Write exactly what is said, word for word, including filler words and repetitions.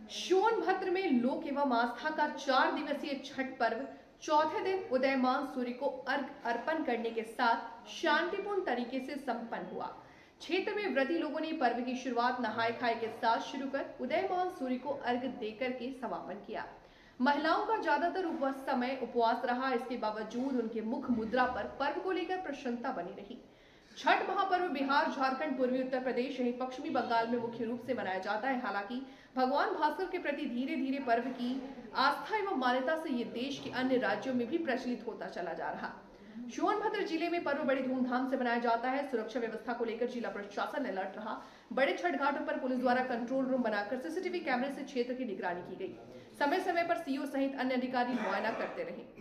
सोनभद्र में लोक एवं आस्था का चार दिवसीय छठ पर्व चौथे दिन उदयमान सूर्य को अर्घ अर्पण करने के साथ शांतिपूर्ण तरीके से संपन्न हुआ। क्षेत्र में व्रती लोगों ने पर्व की शुरुआत नहाय खाए के साथ शुरू कर उदयमान सूर्य को अर्घ देकर के समापन किया। महिलाओं का ज्यादातर उपवास समय उपवास रहा, इसके बावजूद उनके मुख मुद्रा पर पर्व को लेकर प्रसन्नता बनी रही। छठ महापर्व बिहार, झारखंड, पूर्वी उत्तर प्रदेश सहित पश्चिमी बंगाल में मुख्य रूप से मनाया जाता है। हालांकि भगवान भास्कर के प्रति धीरे धीरे पर्व की आस्था एवं मान्यता से ये देश के अन्य राज्यों में भी प्रचलित होता चला जा रहा। सोनभद्र जिले में पर्व बड़ी धूमधाम से मनाया जाता है। सुरक्षा व्यवस्था को लेकर जिला प्रशासन अलर्ट रहा। बड़े छठ घाटों पर पुलिस द्वारा कंट्रोल रूम बनाकर सीसीटीवी कैमरे से क्षेत्र की निगरानी की गई। समय समय पर सीओ सहित अन्य अधिकारी मुआयना करते रहे।